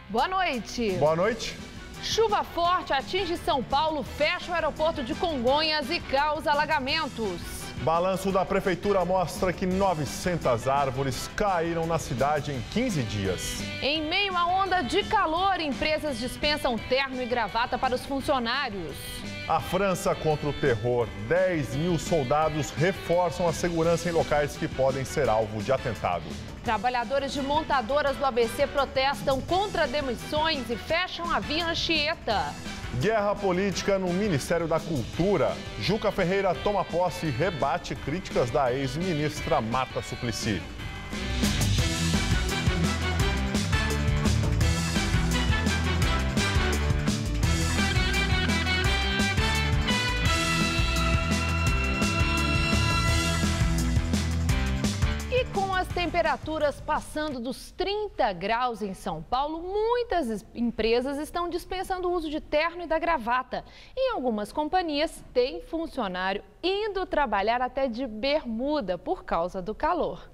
Boa noite. Boa noite. Chuva forte atinge São Paulo, fecha o aeroporto de Congonhas e causa alagamentos. Balanço da prefeitura mostra que 900 árvores caíram na cidade em 15 dias. Em meio à onda de calor, empresas dispensam terno e gravata para os funcionários. A França contra o terror. 10 mil soldados reforçam a segurança em locais que podem ser alvo de atentado. Trabalhadores de montadoras do ABC protestam contra demissões e fecham a via Anchieta. Guerra política no Ministério da Cultura. Juca Ferreira toma posse e rebate críticas da ex-ministra Marta Suplicy. Temperaturas passando dos 30 graus em São Paulo, muitas empresas estão dispensando o uso de terno e da gravata. Em algumas companhias, tem funcionário indo trabalhar até de bermuda por causa do calor.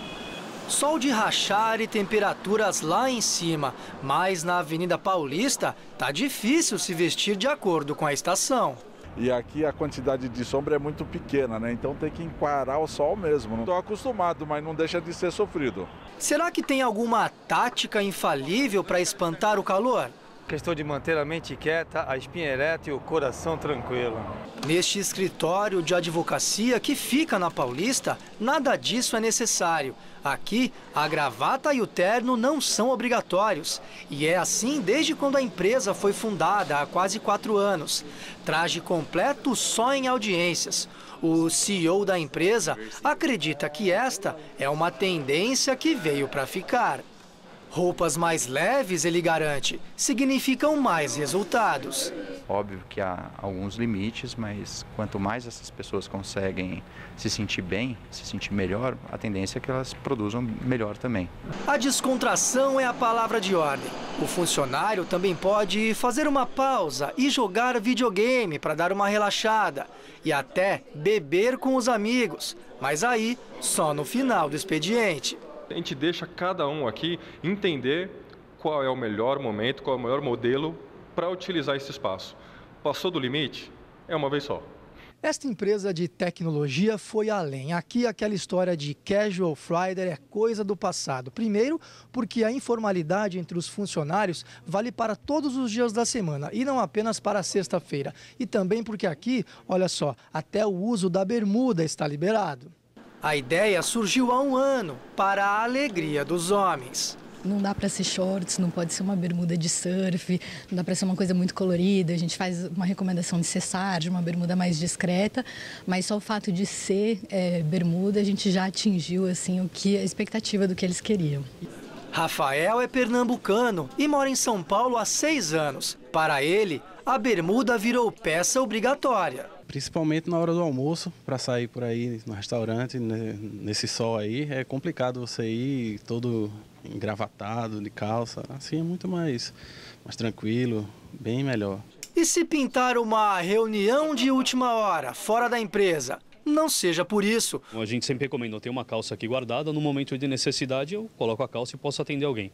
Sol de rachar e temperaturas lá em cima, mas na Avenida Paulista tá difícil se vestir de acordo com a estação. E aqui a quantidade de sombra é muito pequena, né? Então tem que encarar o sol mesmo. Não estou acostumado, mas não deixa de ser sofrido. Será que tem alguma tática infalível para espantar o calor? Questão de manter a mente quieta, a espinha ereta e o coração tranquilo. Neste escritório de advocacia que fica na Paulista, nada disso é necessário. Aqui, a gravata e o terno não são obrigatórios. E é assim desde quando a empresa foi fundada há quase 4 anos. Traje completo só em audiências. O CEO da empresa acredita que esta é uma tendência que veio para ficar. Roupas mais leves, ele garante, significam mais resultados. Óbvio que há alguns limites, mas quanto mais essas pessoas conseguem se sentir bem, se sentir melhor, a tendência é que elas produzam melhor também. A descontração é a palavra de ordem. O funcionário também pode fazer uma pausa e jogar videogame para dar uma relaxada. E até beber com os amigos, mas aí só no final do expediente. A gente deixa cada um aqui entender qual é o melhor momento, qual é o melhor modelo para utilizar esse espaço. Passou do limite? É uma vez só. Esta empresa de tecnologia foi além. Aqui aquela história de Casual Friday é coisa do passado. Primeiro, porque a informalidade entre os funcionários vale para todos os dias da semana e não apenas para a sexta-feira. E também porque aqui, olha só, até o uso da bermuda está liberado. A ideia surgiu há 1 ano, para a alegria dos homens. Não dá para ser shorts, não pode ser uma bermuda de surf, não dá para ser uma coisa muito colorida. A gente faz uma recomendação de ser sarja, uma bermuda mais discreta, mas só o fato de ser bermuda, a gente já atingiu assim, a expectativa do que eles queriam. Rafael é pernambucano e mora em São Paulo há 6 anos. Para ele, a bermuda virou peça obrigatória. Principalmente na hora do almoço, para sair por aí no restaurante, nesse sol aí, é complicado você ir todo engravatado, de calça, assim é muito mais tranquilo, bem melhor. E se pintar uma reunião de última hora, fora da empresa? Não seja por isso. A gente sempre recomenda, eu tenho uma calça aqui guardada, no momento de necessidade eu coloco a calça e posso atender alguém.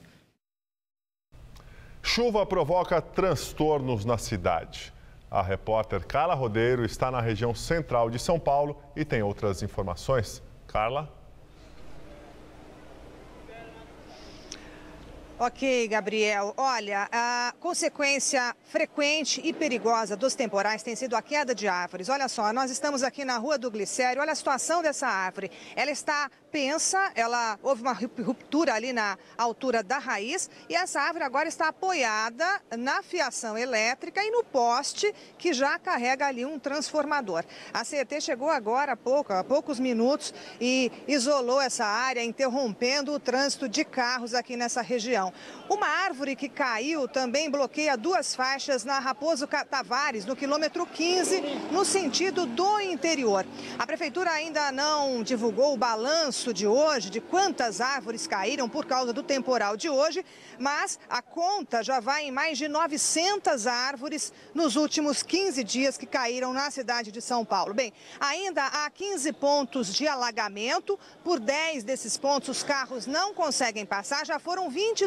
Chuva provoca transtornos na cidade. A repórter Carla Rodeiro está na região central de São Paulo e tem outras informações. Carla? Ok, Gabriel. Olha, a consequência frequente e perigosa dos temporais tem sido a queda de árvores. Olha só, nós estamos aqui na Rua do Glicério. Olha a situação dessa árvore. Ela está pensa, houve uma ruptura ali na altura da raiz e essa árvore agora está apoiada na fiação elétrica e no poste que já carrega ali um transformador. A CET chegou agora há poucos minutos e isolou essa área, interrompendo o trânsito de carros aqui nessa região. Uma árvore que caiu também bloqueia 2 faixas na Raposo Tavares, no quilômetro 15, no sentido do interior. A prefeitura ainda não divulgou o balanço de hoje, de quantas árvores caíram por causa do temporal de hoje, mas a conta já vai em mais de 900 árvores nos últimos 15 dias que caíram na cidade de São Paulo. Bem, ainda há 15 pontos de alagamento, por 10 desses pontos os carros não conseguem passar, já foram 22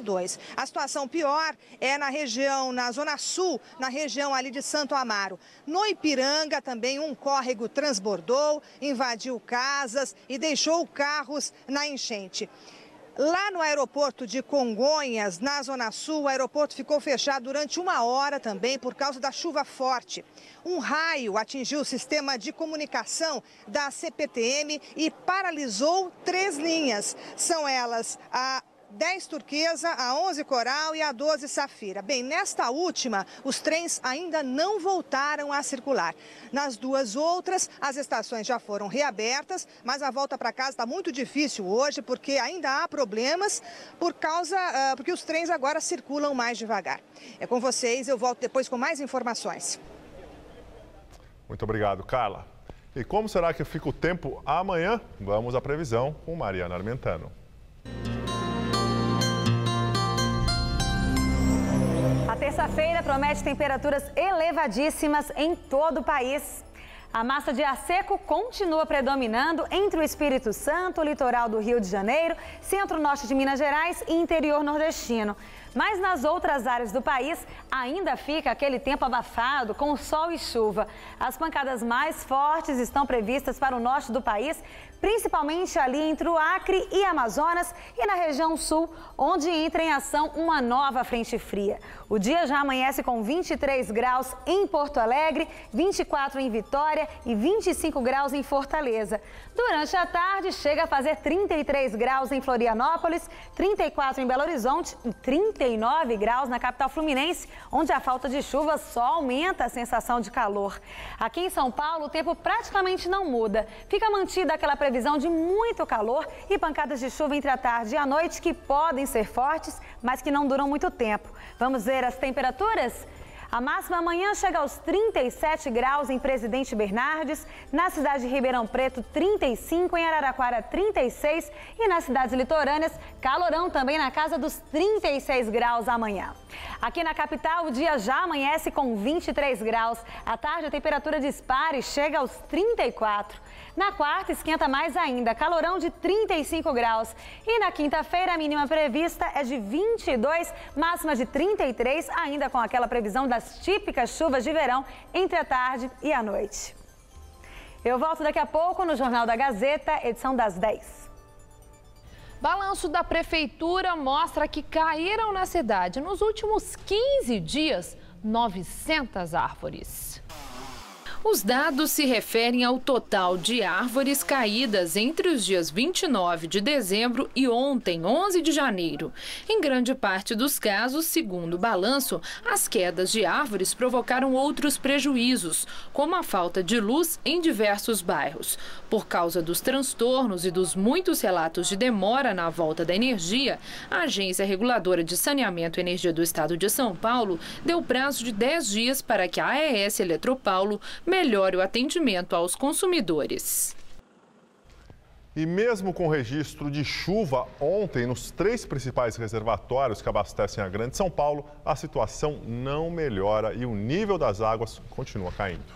2. A situação pior é na região, na Zona Sul, na região ali de Santo Amaro. No Ipiranga também um córrego transbordou, invadiu casas e deixou carros na enchente. Lá no aeroporto de Congonhas, na Zona Sul, o aeroporto ficou fechado durante 1 hora também por causa da chuva forte. Um raio atingiu o sistema de comunicação da CPTM e paralisou 3 linhas. São elas a 10 Turquesa, a 11 Coral e a 12 Safira. Bem, nesta última, os trens ainda não voltaram a circular. Nas 2 outras, as estações já foram reabertas, mas a volta para casa está muito difícil hoje, porque ainda há problemas porque os trens agora circulam mais devagar. É com vocês, eu volto depois com mais informações. Muito obrigado, Carla. E como será que fica o tempo amanhã? Vamos à previsão com Mariana Armentano. A terça-feira promete temperaturas elevadíssimas em todo o país. A massa de ar seco continua predominando entre o Espírito Santo, o litoral do Rio de Janeiro, centro-norte de Minas Gerais e interior nordestino. Mas nas outras áreas do país ainda fica aquele tempo abafado com sol e chuva. As pancadas mais fortes estão previstas para o norte do país, principalmente ali entre o Acre e Amazonas e na região sul, onde entra em ação uma nova frente fria. O dia já amanhece com 23 graus em Porto Alegre, 24 em Vitória e 25 graus em Fortaleza. Durante a tarde chega a fazer 33 graus em Florianópolis, 34 em Belo Horizonte e 39 graus na capital fluminense, onde a falta de chuva só aumenta a sensação de calor. Aqui em São Paulo, o tempo praticamente não muda. Fica mantida aquela previsão de muito calor e pancadas de chuva entre a tarde e a noite que podem ser fortes, mas que não duram muito tempo. Vamos ver as temperaturas? A máxima amanhã chega aos 37 graus em Presidente Bernardes, na cidade de Ribeirão Preto 35, em Araraquara 36 e nas cidades litorâneas calorão também na casa dos 36 graus amanhã. Aqui na capital o dia já amanhece com 23 graus, à tarde a temperatura dispara e chega aos 34. Na quarta esquenta mais ainda, calorão de 35 graus. E na quinta-feira a mínima prevista é de 22, máxima de 33, ainda com aquela previsão das típicas chuvas de verão entre a tarde e a noite. Eu volto daqui a pouco no Jornal da Gazeta, edição das 10. Balanço da Prefeitura mostra que caíram na cidade nos últimos 15 dias 900 árvores. Os dados se referem ao total de árvores caídas entre os dias 29 de dezembro e ontem, 11 de janeiro. Em grande parte dos casos, segundo o balanço, as quedas de árvores provocaram outros prejuízos, como a falta de luz em diversos bairros. Por causa dos transtornos e dos muitos relatos de demora na volta da energia, a Agência Reguladora de Saneamento e Energia do Estado de São Paulo deu prazo de 10 dias para que a AES Eletropaulo melhore o atendimento aos consumidores. E mesmo com registro de chuva ontem nos 3 principais reservatórios que abastecem a Grande São Paulo, a situação não melhora e o nível das águas continua caindo.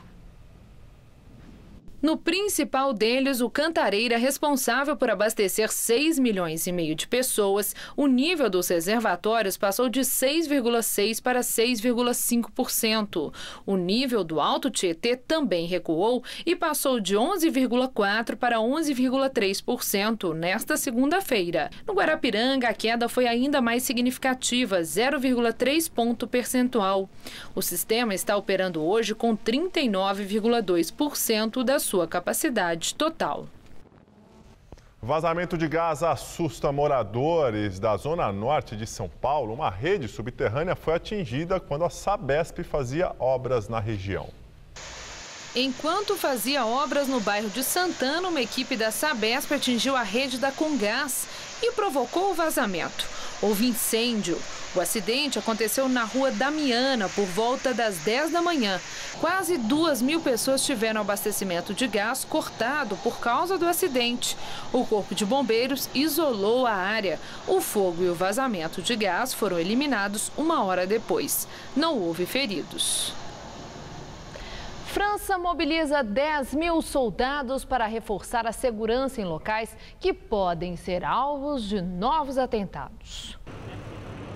No principal deles, o Cantareira, responsável por abastecer 6,5 milhões de pessoas, o nível dos reservatórios passou de 6,6% para 6,5%. O nível do Alto Tietê também recuou e passou de 11,4% para 11,3% nesta segunda-feira. No Guarapiranga, a queda foi ainda mais significativa, 0,3 ponto percentual. O sistema está operando hoje com 39,2% da sua capacidade total. Vazamento de gás assusta moradores da zona norte de São Paulo. Uma rede subterrânea foi atingida quando a Sabesp fazia obras na região. Enquanto fazia obras no bairro de Santana, uma equipe da Sabesp atingiu a rede da Comgás e provocou o vazamento. Houve incêndio. O acidente aconteceu na rua Damiana por volta das 10 da manhã. Quase 2.000 pessoas tiveram abastecimento de gás cortado por causa do acidente. O Corpo de Bombeiros isolou a área. O fogo e o vazamento de gás foram eliminados 1 hora depois. Não houve feridos. França mobiliza 10.000 soldados para reforçar a segurança em locais que podem ser alvos de novos atentados.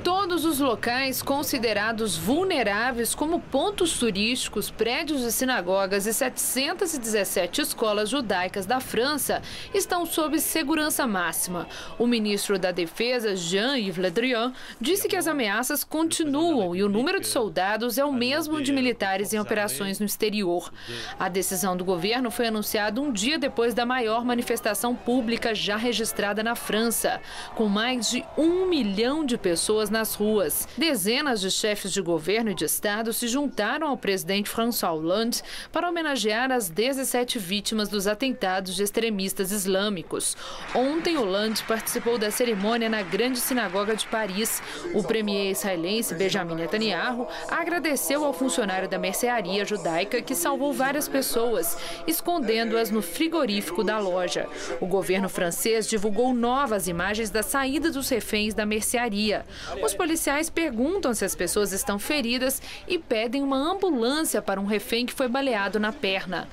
Todos os locais considerados vulneráveis como pontos turísticos, prédios de sinagogas e 717 escolas judaicas da França estão sob segurança máxima. O ministro da Defesa, Jean-Yves Le Drian, disse que as ameaças continuam e o número de soldados é o mesmo de militares em operações no exterior. A decisão do governo foi anunciada um dia depois da maior manifestação pública já registrada na França, com mais de 1 milhão de pessoas nas ruas. Dezenas de chefes de governo e de Estado se juntaram ao presidente François Hollande para homenagear as 17 vítimas dos atentados de extremistas islâmicos. Ontem, Hollande participou da cerimônia na Grande Sinagoga de Paris. O premier israelense Benjamin Netanyahu agradeceu ao funcionário da mercearia judaica que salvou várias pessoas, escondendo-as no frigorífico da loja. O governo francês divulgou novas imagens da saída dos reféns da mercearia. Os policiais perguntam se as pessoas estão feridas e pedem uma ambulância para um refém que foi baleado na perna.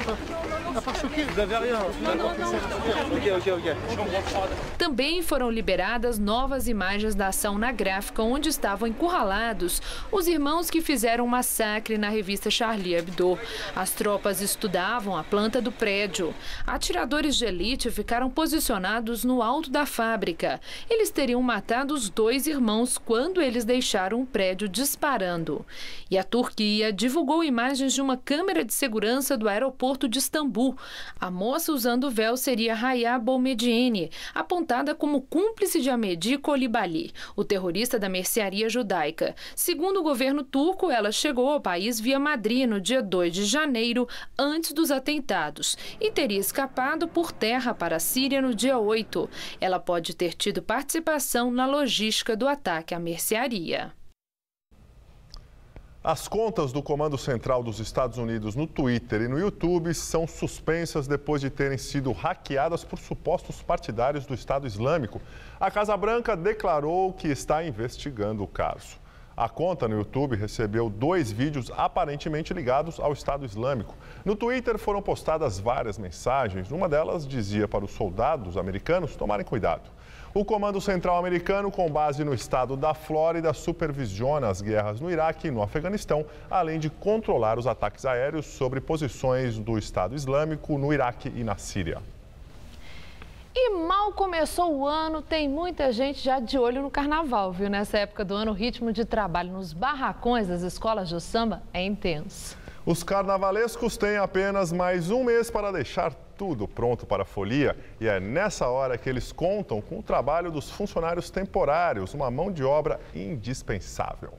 Também foram liberadas novas imagens da ação na gráfica onde estavam encurralados os irmãos que fizeram um massacre na revista Charlie Hebdo. As tropas estudavam a planta do prédio. Atiradores de elite ficaram posicionados no alto da fábrica. Eles teriam matado os 2 irmãos quando eles deixaram o prédio disparando. E a Turquia divulgou imagens de uma câmera de segurança do aeroporto de Istambul. A moça usando o véu seria Hayat Boumediene, apontada como cúmplice de Ahmedi Coulibaly, o terrorista da mercearia judaica. Segundo o governo turco, ela chegou ao país via Madrid no dia 2 de janeiro, antes dos atentados, e teria escapado por terra para a Síria no dia 8. Ela pode ter tido participação na logística do ataque à mercearia. As contas do Comando Central dos Estados Unidos no Twitter e no YouTube são suspensas depois de terem sido hackeadas por supostos partidários do Estado Islâmico. A Casa Branca declarou que está investigando o caso. A conta no YouTube recebeu 2 vídeos aparentemente ligados ao Estado Islâmico. No Twitter foram postadas várias mensagens. Uma delas dizia para os soldados americanos tomarem cuidado. O Comando Central americano, com base no estado da Flórida, supervisiona as guerras no Iraque e no Afeganistão, além de controlar os ataques aéreos sobre posições do Estado Islâmico no Iraque e na Síria. E mal começou o ano, tem muita gente já de olho no carnaval, viu? Nessa época do ano, o ritmo de trabalho nos barracões das escolas de samba é intenso. Os carnavalescos têm apenas mais um mês para deixar tudo pronto para a folia e é nessa hora que eles contam com o trabalho dos funcionários temporários, uma mão de obra indispensável.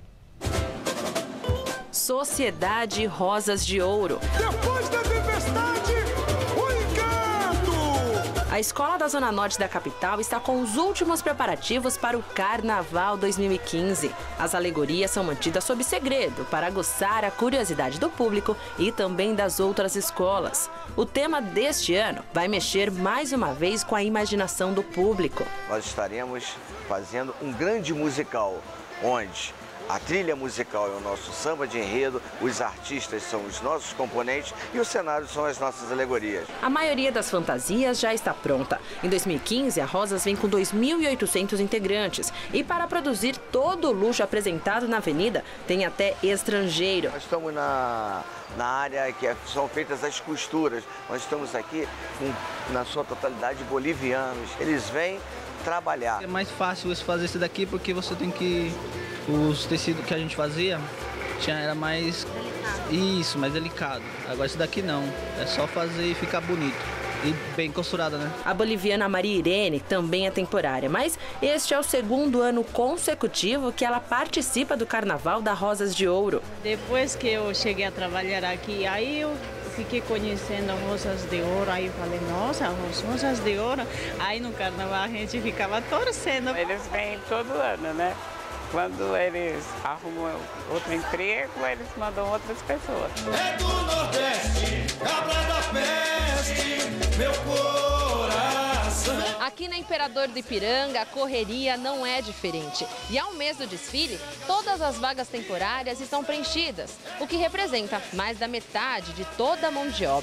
Sociedade Rosas de Ouro. Depois da tempestade, o encanto! A escola da Zona Norte da capital está com os últimos preparativos para o Carnaval 2015. As alegorias são mantidas sob segredo para aguçar a curiosidade do público e também das outras escolas. O tema deste ano vai mexer mais uma vez com a imaginação do público. Nós estaremos fazendo um grande musical, onde a trilha musical é o nosso samba de enredo, os artistas são os nossos componentes e os cenários são as nossas alegorias. A maioria das fantasias já está pronta. Em 2015, a Rosas vem com 2.800 integrantes e para produzir todo o luxo apresentado na avenida, tem até estrangeiro. Nós estamos na área que são feitas as costuras. Nós estamos aqui na sua totalidade bolivianos. Eles vêm trabalhar. É mais fácil você fazer isso daqui porque você tem que... Os tecidos que a gente fazia era mais delicado. Agora esse daqui não, é só fazer e ficar bonito e bem costurada, né? A boliviana Maria Irene também é temporária, mas este é o 2º ano consecutivo que ela participa do Carnaval da Rosas de Ouro. Depois que eu cheguei a trabalhar aqui, aí eu fiquei conhecendo a Rosas de Ouro, aí eu falei, nossa, as Rosas de Ouro. Aí no Carnaval a gente ficava torcendo. Eles vêm todo ano, né? Quando eles arrumam outro emprego, eles mandam outras pessoas. É do Nordeste, cabra da peste, meu coração. Aqui na Imperador do Ipiranga, a correria não é diferente. E ao mês do desfile, todas as vagas temporárias estão preenchidas, o que representa mais da metade de toda a mão de obra.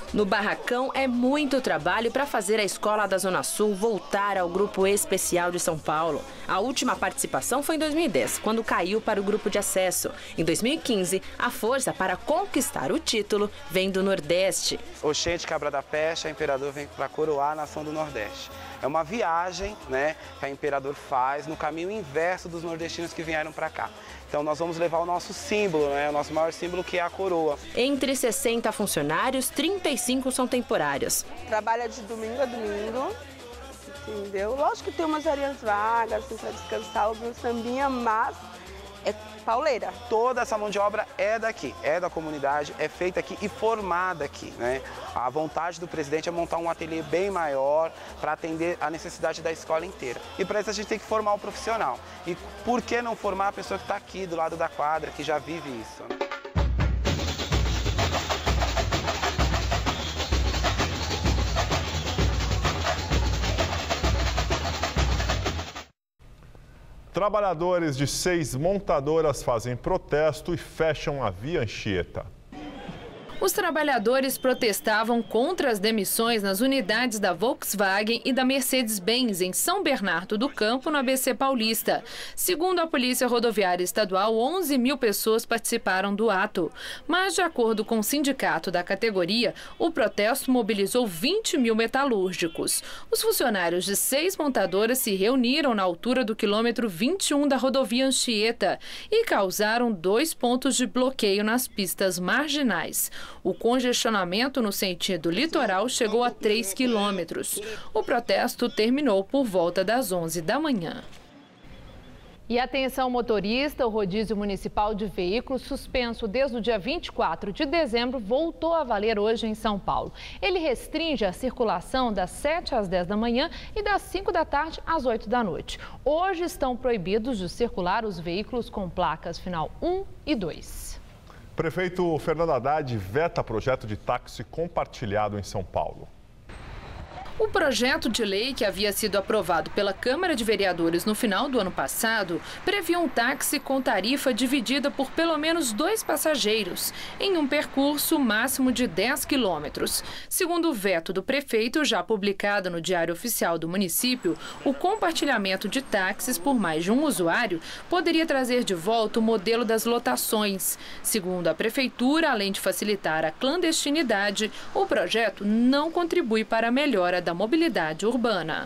No Barracão é muito trabalho para fazer a escola da Zona Sul voltar ao Grupo Especial de São Paulo. A última participação foi em 2010, quando caiu para o Grupo de Acesso. Em 2015, a força para conquistar o título vem do Nordeste. Oxente, Cabra da Peste, a Imperador vem para coroar a nação do Nordeste. É uma viagem, né, que a Imperador faz no caminho inverso dos nordestinos que vieram para cá. Então nós vamos levar o nosso símbolo, né, o nosso maior símbolo, que é a coroa. Entre 60 funcionários, 35 são temporários. Trabalha de domingo a domingo, entendeu? Lógico que tem umas horinhas vagas, assim, para descansar, ouvir um sambinha, mas é pauleira. Toda essa mão de obra é daqui, é da comunidade, é feita aqui e formada aqui, né? A vontade do presidente é montar um ateliê bem maior para atender a necessidade da escola inteira. E para isso a gente tem que formar o profissional. E por que não formar a pessoa que está aqui do lado da quadra, que já vive isso, né? Trabalhadores de 6 montadoras fazem protesto e fecham a Via Anchieta. Os trabalhadores protestavam contra as demissões nas unidades da Volkswagen e da Mercedes-Benz em São Bernardo do Campo, no ABC Paulista. Segundo a Polícia Rodoviária Estadual, 11 mil pessoas participaram do ato. Mas, de acordo com o sindicato da categoria, o protesto mobilizou 20 mil metalúrgicos. Os funcionários de 6 montadoras se reuniram na altura do quilômetro 21 da rodovia Anchieta e causaram 2 pontos de bloqueio nas pistas marginais. O congestionamento no sentido litoral chegou a 3 quilômetros. O protesto terminou por volta das 11 da manhã. E atenção motorista, o rodízio municipal de veículos suspenso desde o dia 24 de dezembro voltou a valer hoje em São Paulo. Ele restringe a circulação das 7 às 10 da manhã e das 5 da tarde às 8 da noite. Hoje estão proibidos de circular os veículos com placas final 1 e 2. Prefeito Fernando Haddad veta projeto de táxi compartilhado em São Paulo. O projeto de lei que havia sido aprovado pela Câmara de Vereadores no final do ano passado previa um táxi com tarifa dividida por pelo menos 2 passageiros, em um percurso máximo de 10 quilômetros. Segundo o veto do prefeito, já publicado no Diário Oficial do município, o compartilhamento de táxis por mais de um usuário poderia trazer de volta o modelo das lotações. Segundo a prefeitura, além de facilitar a clandestinidade, o projeto não contribui para a melhora da mobilidade urbana.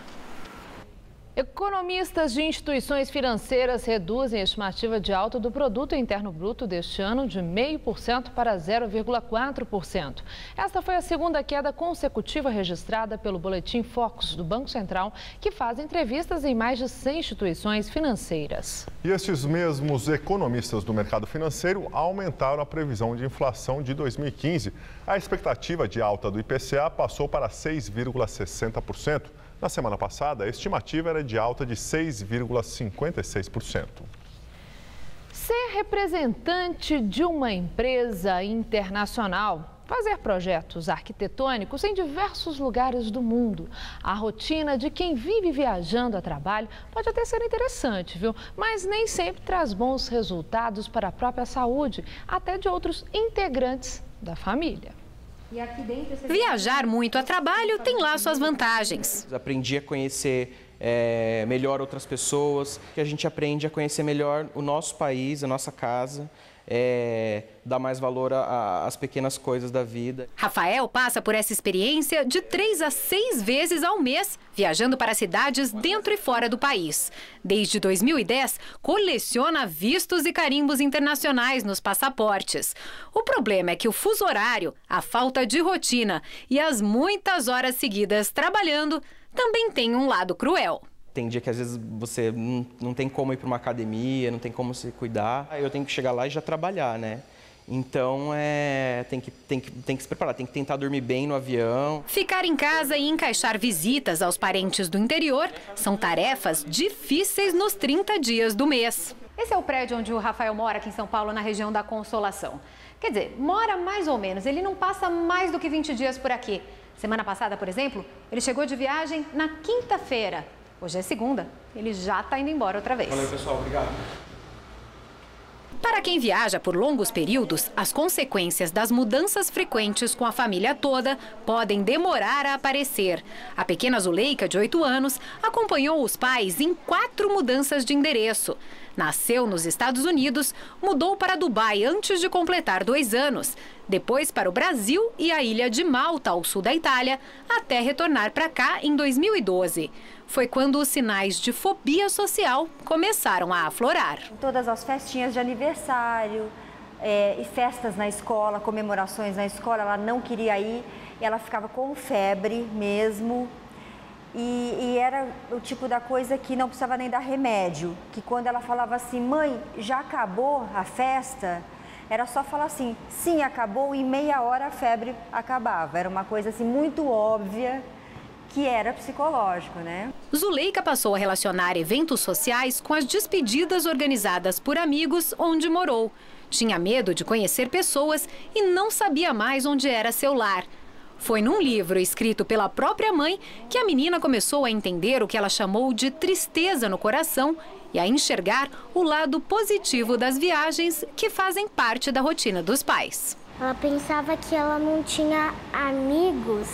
Economistas de instituições financeiras reduzem a estimativa de alta do Produto Interno Bruto deste ano de 0,5% para 0,4%. Esta foi a segunda queda consecutiva registrada pelo Boletim Focus do Banco Central, que faz entrevistas em mais de 100 instituições financeiras. E estes mesmos economistas do mercado financeiro aumentaram a previsão de inflação de 2015. A expectativa de alta do IPCA passou para 6,60%. Na semana passada, a estimativa era de alta de 6,56%. Ser representante de uma empresa internacional, fazer projetos arquitetônicos em diversos lugares do mundo. A rotina de quem vive viajando a trabalho pode até ser interessante, viu? Mas nem sempre traz bons resultados para a própria saúde, até de outros integrantes da família. Viajar muito a trabalho tem lá suas vantagens. Aprendi a conhecer melhor outras pessoas, que a gente aprende a conhecer melhor o nosso país, a nossa casa, dar mais valor às pequenas coisas da vida. Rafael passa por essa experiência de 3 a 6 vezes ao mês, viajando para cidades dentro e fora do país. Desde 2010, coleciona vistos e carimbos internacionais nos passaportes. O problema é que o fuso horário, a falta de rotina e as muitas horas seguidas trabalhando também tem um lado cruel. Tem dia que às vezes você não tem como ir para uma academia, não tem como se cuidar. Eu tenho que chegar lá e já trabalhar, né? Então, tem que se preparar, tem que tentar dormir bem no avião. Ficar em casa e encaixar visitas aos parentes do interior são tarefas difíceis nos 30 dias do mês. Esse é o prédio onde o Rafael mora aqui em São Paulo, na região da Consolação. Quer dizer, mora mais ou menos, ele não passa mais do que 20 dias por aqui. Semana passada, por exemplo, ele chegou de viagem na quinta-feira. Hoje é segunda, ele já está indo embora outra vez. Valeu, pessoal, obrigado. Para quem viaja por longos períodos, as consequências das mudanças frequentes com a família toda podem demorar a aparecer. A pequena Zuleika, de 8 anos, acompanhou os pais em 4 mudanças de endereço. Nasceu nos Estados Unidos, mudou para Dubai antes de completar 2 anos. Depois para o Brasil e a ilha de Malta, ao sul da Itália, até retornar para cá em 2012. Foi quando os sinais de fobia social começaram a aflorar. Todas as festinhas de aniversário e festas na escola, comemorações na escola, ela não queria ir, ela ficava com febre mesmo. E era o tipo da coisa que não precisava nem dar remédio, que quando ela falava assim, mãe, já acabou a festa? Era só falar assim, sim, acabou, e em meia hora a febre acabava. Era uma coisa assim muito óbvia que era psicológico, né? Zuleika passou a relacionar eventos sociais com as despedidas organizadas por amigos onde morou. Tinha medo de conhecer pessoas e não sabia mais onde era seu lar. Foi num livro escrito pela própria mãe que a menina começou a entender o que ela chamou de tristeza no coração e a enxergar o lado positivo das viagens que fazem parte da rotina dos pais. Ela pensava que ela não tinha amigos.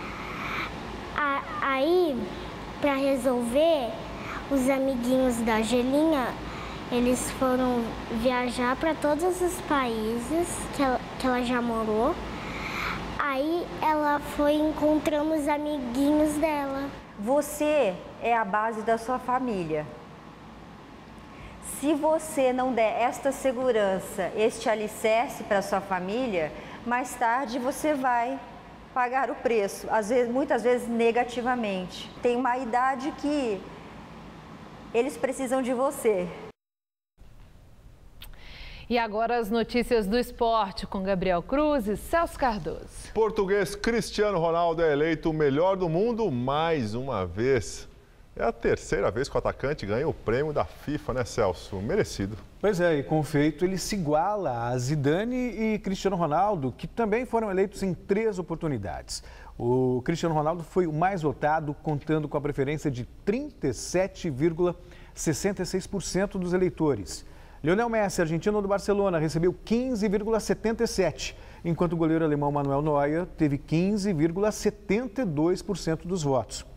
Aí, para resolver, os amiguinhos da Gelinha, eles foram viajar para todos os países que ela já morou. Aí ela foi encontrando os amiguinhos dela. Você é a base da sua família. Se você não der esta segurança, este alicerce para a sua família, mais tarde você vai pagar o preço, muitas vezes negativamente. Tem uma idade que eles precisam de você. E agora as notícias do esporte com Gabriel Cruz e Celso Cardoso. Português Cristiano Ronaldo é eleito o melhor do mundo mais uma vez. É a terceira vez que o atacante ganha o prêmio da FIFA, né, Celso? Merecido. Pois é, e com o feito ele se iguala a Zidane e Cristiano Ronaldo, que também foram eleitos em 3 oportunidades. O Cristiano Ronaldo foi o mais votado, contando com a preferência de 37,66% dos eleitores. Lionel Messi, argentino do Barcelona, recebeu 15,77%, enquanto o goleiro alemão Manuel Neuer teve 15,72% dos votos.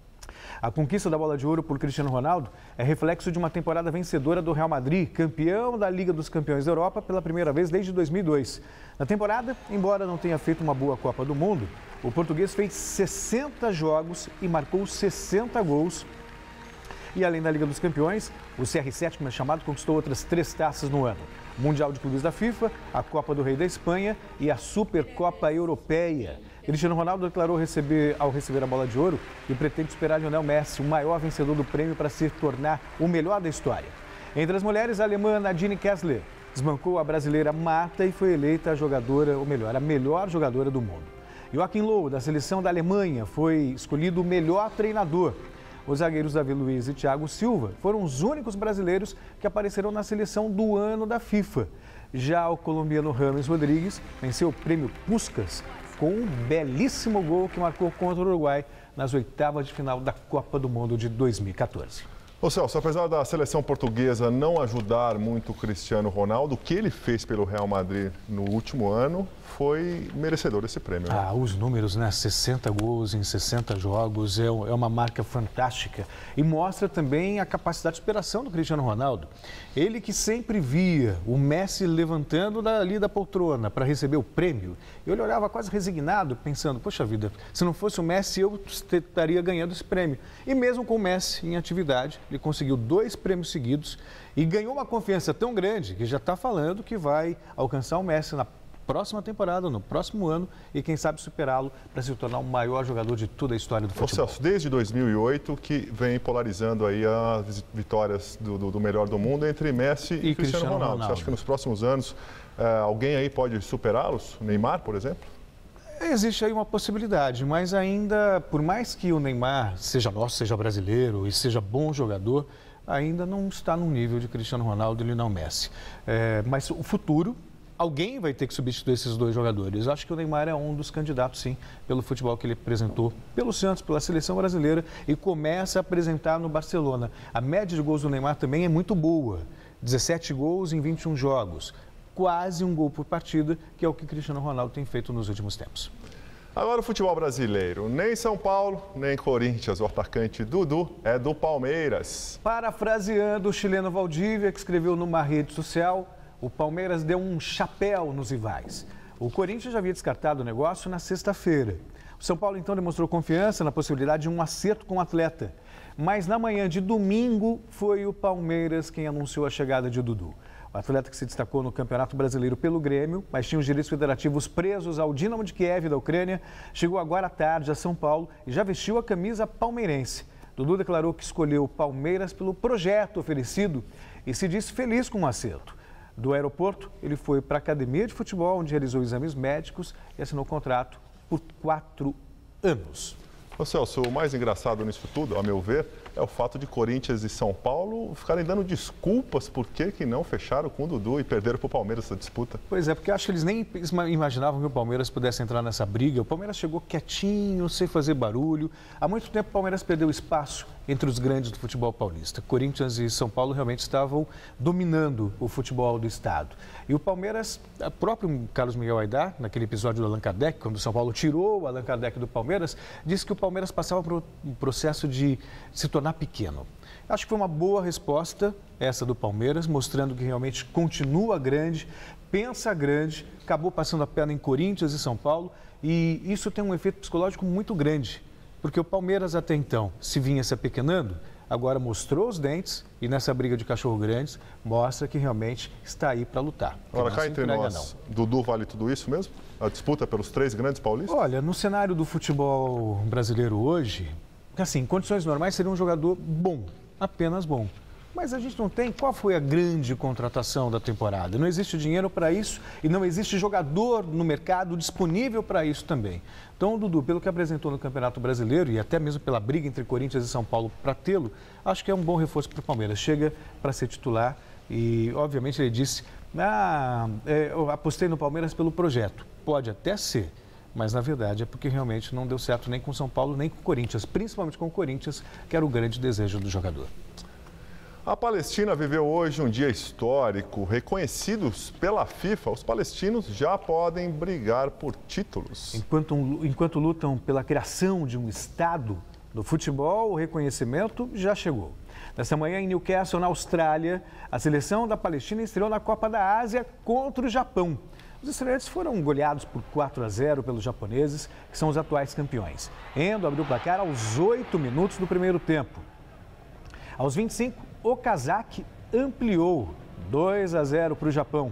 A conquista da Bola de Ouro por Cristiano Ronaldo é reflexo de uma temporada vencedora do Real Madrid, campeão da Liga dos Campeões da Europa pela primeira vez desde 2002. Na temporada, embora não tenha feito uma boa Copa do Mundo, o português fez 60 jogos e marcou 60 gols. E além da Liga dos Campeões, o CR7, como é chamado, conquistou outras 3 taças no ano. O Mundial de Clubes da FIFA, a Copa do Rei da Espanha e a Supercopa Europeia. Cristiano Ronaldo declarou ao receber a Bola de Ouro que pretende superar Lionel Messi, o maior vencedor do prêmio, para se tornar o melhor da história. Entre as mulheres, a alemã Nadine Kessler desbancou a brasileira Marta e foi eleita a melhor jogadora do mundo. Joachim Löw, da seleção da Alemanha, foi escolhido o melhor treinador. Os zagueiros Davi Luiz e Thiago Silva foram os únicos brasileiros que apareceram na seleção do ano da FIFA. Já o colombiano James Rodrigues venceu o prêmio Puskás com um belíssimo gol que marcou contra o Uruguai nas 8ª de final da Copa do Mundo de 2014. Ô Celso, apesar da seleção portuguesa não ajudar muito o Cristiano Ronaldo, o que ele fez pelo Real Madrid no último ano foi merecedor desse prêmio. Né? Os números, né? 60 gols em 60 jogos é uma marca fantástica e mostra também a capacidade de superação do Cristiano Ronaldo. Ele que sempre via o Messi levantando dali da poltrona para receber o prêmio, ele olhava quase resignado, pensando, poxa vida, se não fosse o Messi eu estaria ganhando esse prêmio. E mesmo com o Messi em atividade, ele conseguiu 2 prêmios seguidos e ganhou uma confiança tão grande que já está falando que vai alcançar o Messi na próxima temporada, no próximo ano, e quem sabe superá-lo para se tornar o maior jogador de toda a história do futebol. Celso, desde 2008 que vem polarizando aí as vitórias do melhor do mundo entre Messi e Cristiano Ronaldo. Você acha que nos próximos anos alguém aí pode superá-los? Neymar, por exemplo? Existe aí uma possibilidade, mas ainda, por mais que o Neymar seja nosso, seja brasileiro e seja bom jogador, ainda não está no nível de Cristiano Ronaldo e Lionel Messi. Mas o futuro, alguém vai ter que substituir esses 2 jogadores. Acho que o Neymar é um dos candidatos, sim, pelo futebol que ele apresentou pelo Santos, pela seleção brasileira e começa a apresentar no Barcelona. A média de gols do Neymar também é muito boa. 17 gols em 21 jogos. Quase um gol por partida, que é o que Cristiano Ronaldo tem feito nos últimos tempos. Agora o futebol brasileiro. Nem São Paulo, nem Corinthians. O atacante Dudu é do Palmeiras. Parafraseando o chileno Valdívia, que escreveu numa rede social, o Palmeiras deu um chapéu nos rivais. O Corinthians já havia descartado o negócio na sexta-feira. O São Paulo, então, demonstrou confiança na possibilidade de um acerto com o atleta. Mas na manhã de domingo, foi o Palmeiras quem anunciou a chegada de Dudu. O atleta que se destacou no Campeonato Brasileiro pelo Grêmio, mas tinha os direitos federativos presos ao Dinamo de Kiev da Ucrânia, chegou agora à tarde a São Paulo e já vestiu a camisa palmeirense. Dudu declarou que escolheu o Palmeiras pelo projeto oferecido e se disse feliz com o acerto. Do aeroporto, ele foi para a academia de futebol, onde realizou exames médicos e assinou contrato por 4 anos. Ô Celso, o mais engraçado nisso tudo, a meu ver, é o fato de Corinthians e São Paulo ficarem dando desculpas por que não fecharam com o Dudu e perderam para o Palmeiras essa disputa. Pois é, porque eu acho que eles nem imaginavam que o Palmeiras pudesse entrar nessa briga. O Palmeiras chegou quietinho, sem fazer barulho. Há muito tempo o Palmeiras perdeu espaço entre os grandes do futebol paulista. Corinthians e São Paulo realmente estavam dominando o futebol do estado. E o Palmeiras, o próprio Carlos Miguel Aidar, naquele episódio do Allan Kardec, quando o São Paulo tirou o Allan Kardec do Palmeiras, disse que o Palmeiras passava por um processo de se tornar pequeno. Acho que foi uma boa resposta essa do Palmeiras, mostrando que realmente continua grande, pensa grande, acabou passando a perna em Corinthians e São Paulo, e isso tem um efeito psicológico muito grande, porque o Palmeiras até então se vinha se apequenando, agora mostrou os dentes e nessa briga de cachorro grandes mostra que realmente está aí para lutar. Agora, cá entre nós, Dudu vale tudo isso mesmo? A disputa pelos 3 grandes paulistas? Olha, no cenário do futebol brasileiro hoje, assim, em condições normais seria um jogador bom, apenas bom. Mas a gente não tem. Qual foi a grande contratação da temporada? Não existe dinheiro para isso e não existe jogador no mercado disponível para isso também. Então, o Dudu, pelo que apresentou no Campeonato Brasileiro e até mesmo pela briga entre Corinthians e São Paulo para tê-lo, acho que é um bom reforço para o Palmeiras. Chega para ser titular e, obviamente, ele disse: eu apostei no Palmeiras pelo projeto. Pode até ser, mas na verdade é porque realmente não deu certo nem com São Paulo nem com o Corinthians, principalmente com o Corinthians, que era o grande desejo do jogador. A Palestina viveu hoje um dia histórico. Reconhecidos pela FIFA, os palestinos já podem brigar por títulos. Enquanto lutam pela criação de um Estado no futebol, o reconhecimento já chegou. Nesta manhã, em Newcastle, na Austrália, a seleção da Palestina estreou na Copa da Ásia contra o Japão. Os estreantes foram goleados por 4-0 pelos japoneses, que são os atuais campeões. Endo abriu o placar aos 8 minutos do primeiro tempo. Aos 25, o Kazakh ampliou 2-0 para o Japão.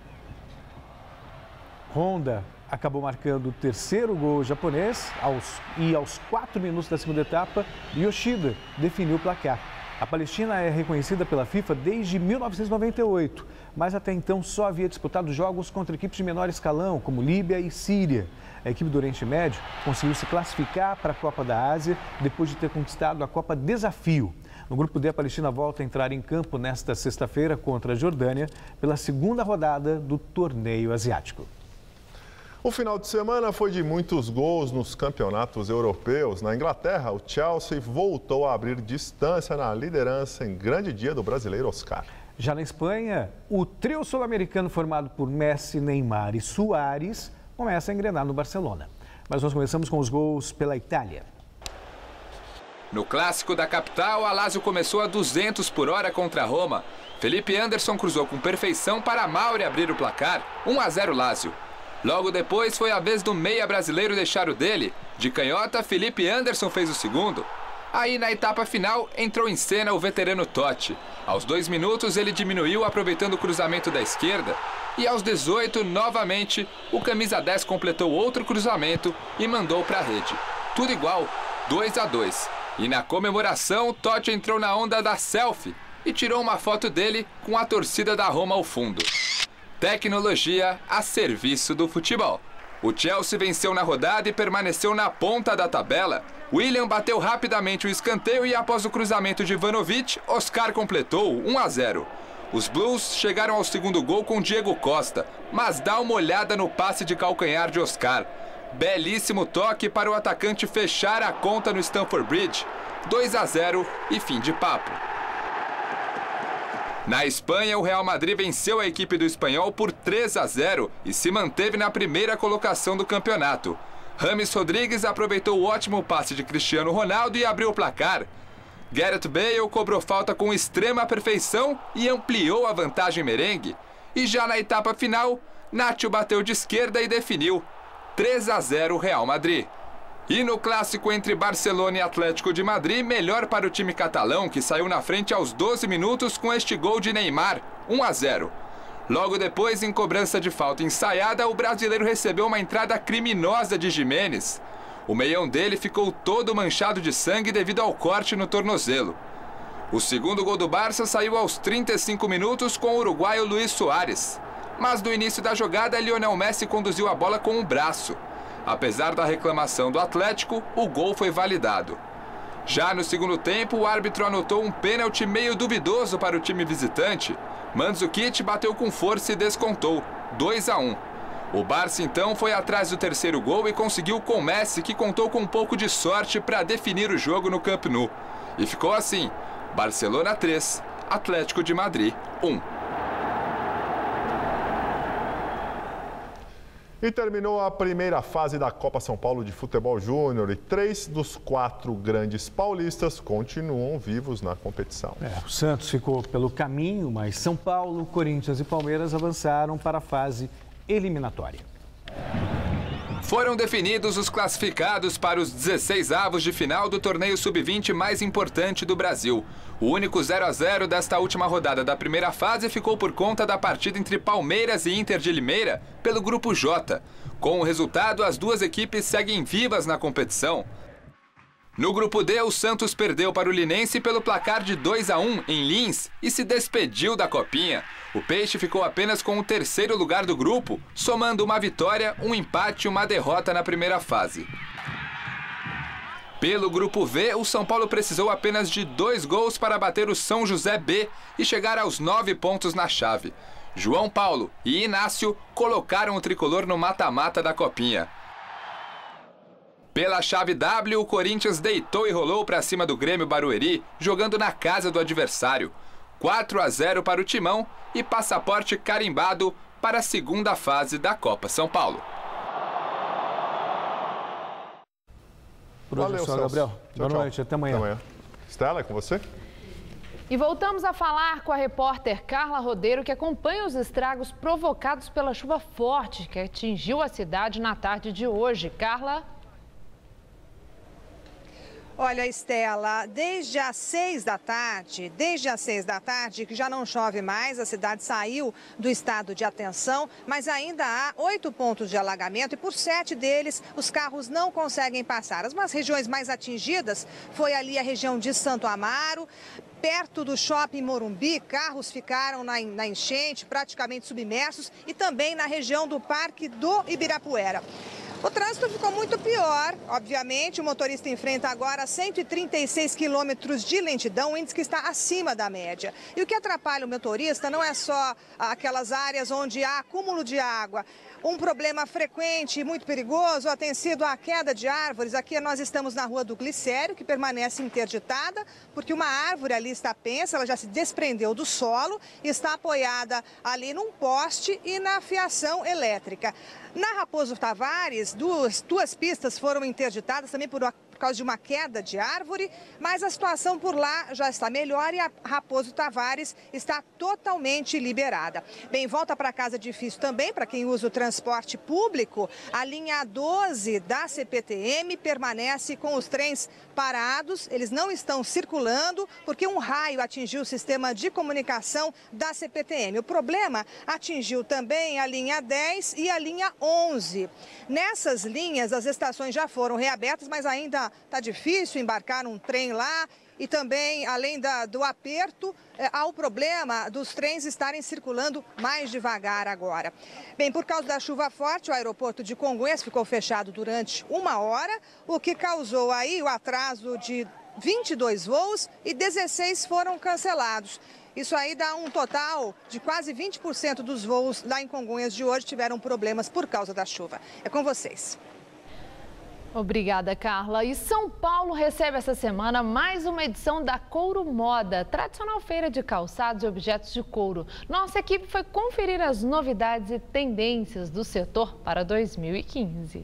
Honda acabou marcando o terceiro gol japonês e aos 4 minutos da segunda etapa, Yoshida definiu o placar. A Palestina é reconhecida pela FIFA desde 1998, mas até então só havia disputado jogos contra equipes de menor escalão, como Líbia e Síria. A equipe do Oriente Médio conseguiu se classificar para a Copa da Ásia depois de ter conquistado a Copa Desafio. No grupo D, a Palestina volta a entrar em campo nesta sexta-feira contra a Jordânia pela segunda rodada do torneio asiático. O final de semana foi de muitos gols nos campeonatos europeus. Na Inglaterra, o Chelsea voltou a abrir distância na liderança em grande dia do brasileiro Oscar. Já na Espanha, o trio sul-americano formado por Messi, Neymar e Suárez começa a engrenar no Barcelona. Mas nós começamos com os gols pela Itália. No clássico da capital, a Lazio começou a 200 por hora contra a Roma. Felipe Anderson cruzou com perfeição para Mauri abrir o placar, 1-0 Lazio. Logo depois foi a vez do meia brasileiro deixar o dele. De canhota, Felipe Anderson fez o segundo. Aí na etapa final entrou em cena o veterano Totti. Aos 2 minutos ele diminuiu aproveitando o cruzamento da esquerda. E aos 18, novamente, o camisa 10 completou outro cruzamento e mandou para a rede. Tudo igual, 2-2. E na comemoração, Totti entrou na onda da selfie e tirou uma foto dele com a torcida da Roma ao fundo. Tecnologia a serviço do futebol. O Chelsea venceu na rodada e permaneceu na ponta da tabela. William bateu rapidamente o escanteio e após o cruzamento de Ivanovic, Oscar completou 1-0. Os Blues chegaram ao segundo gol com Diego Costa, mas dá uma olhada no passe de calcanhar de Oscar. Belíssimo toque para o atacante fechar a conta no Stamford Bridge. 2-0 e fim de papo. Na Espanha, o Real Madrid venceu a equipe do Espanhol por 3-0 e se manteve na primeira colocação do campeonato. James Rodrigues aproveitou o ótimo passe de Cristiano Ronaldo e abriu o placar. Gareth Bale cobrou falta com extrema perfeição e ampliou a vantagem merengue. E já na etapa final, Nacho bateu de esquerda e definiu. 3-0 Real Madrid. E no clássico entre Barcelona e Atlético de Madrid, melhor para o time catalão, que saiu na frente aos 12 minutos com este gol de Neymar, 1-0. Logo depois, em cobrança de falta ensaiada, o brasileiro recebeu uma entrada criminosa de Giménez. O meião dele ficou todo manchado de sangue devido ao corte no tornozelo. O segundo gol do Barça saiu aos 35 minutos com o uruguaio Luis Suárez. Mas no início da jogada, Lionel Messi conduziu a bola com o braço. Apesar da reclamação do Atlético, o gol foi validado. Já no segundo tempo, o árbitro anotou um pênalti meio duvidoso para o time visitante. Mandzukic bateu com força e descontou, 2-1. O Barça então foi atrás do terceiro gol e conseguiu com Messi, que contou com um pouco de sorte para definir o jogo no Camp Nou. E ficou assim, Barcelona 3, Atlético de Madrid 1. E terminou a primeira fase da Copa São Paulo de Futebol Júnior e 3 dos 4 grandes paulistas continuam vivos na competição. O Santos ficou pelo caminho, mas São Paulo, Corinthians e Palmeiras avançaram para a fase eliminatória. Foram definidos os classificados para os 16avos de final do torneio sub-20 mais importante do Brasil. O único 0-0 desta última rodada da primeira fase ficou por conta da partida entre Palmeiras e Inter de Limeira pelo Grupo J. Com o resultado, as duas equipes seguem vivas na competição. No Grupo D, o Santos perdeu para o Linense pelo placar de 2-1 em Lins e se despediu da Copinha. O Peixe ficou apenas com o terceiro lugar do grupo, somando uma vitória, um empate e uma derrota na primeira fase. Pelo Grupo V, o São Paulo precisou apenas de 2 gols para bater o São José B e chegar aos 9 pontos na chave. João Paulo e Inácio colocaram o tricolor no mata-mata da Copinha. Pela chave W, o Corinthians deitou e rolou para cima do Grêmio Barueri, jogando na casa do adversário. 4-0 para o Timão e passaporte carimbado para a segunda fase da Copa São Paulo. Valeu, Gabriel. Boa noite, até amanhã. Até amanhã. Estela, é com você? E voltamos a falar com a repórter Carla Rodeiro, que acompanha os estragos provocados pela chuva forte que atingiu a cidade na tarde de hoje. Carla? Olha, Estela, desde as 6 da tarde, que já não chove mais, a cidade saiu do estado de atenção, mas ainda há 8 pontos de alagamento e por 7 deles os carros não conseguem passar. As regiões mais atingidas foi ali a região de Santo Amaro. Perto do Shopping Morumbi, carros ficaram na enchente, praticamente submersos, e também na região do Parque do Ibirapuera. O trânsito ficou muito pior, obviamente. O motorista enfrenta agora 136 quilômetros de lentidão, índice que está acima da média. E o que atrapalha o motorista não é só aquelas áreas onde há acúmulo de água. Um problema frequente e muito perigoso tem sido a queda de árvores. Aqui nós estamos na Rua do Glicério, que permanece interditada, porque uma árvore ali está pensa, ela já se desprendeu do solo e está apoiada ali num poste e na fiação elétrica. Na Raposo Tavares, duas pistas foram interditadas também por causa de uma queda de árvore, mas a situação por lá já está melhor e a Raposo Tavares está totalmente liberada. Bem, volta para casa difícil também para quem usa o transporte público. A linha 12 da CPTM permanece com os trens parados, eles não estão circulando porque um raio atingiu o sistema de comunicação da CPTM. O problema atingiu também a linha 10 e a linha 11. Nessas linhas, as estações já foram reabertas, mas ainda está difícil embarcar um trem lá. E também, além do aperto, há o problema dos trens estarem circulando mais devagar agora. Bem, por causa da chuva forte, o aeroporto de Congonhas ficou fechado durante 1 hora, o que causou aí o atraso de 22 voos e 16 foram cancelados. Isso aí dá um total de quase 20% dos voos lá em Congonhas de hoje tiveram problemas por causa da chuva. É com vocês. Obrigada, Carla. E São Paulo recebe essa semana mais uma edição da Couro Moda, tradicional feira de calçados e objetos de couro. Nossa equipe foi conferir as novidades e tendências do setor para 2015.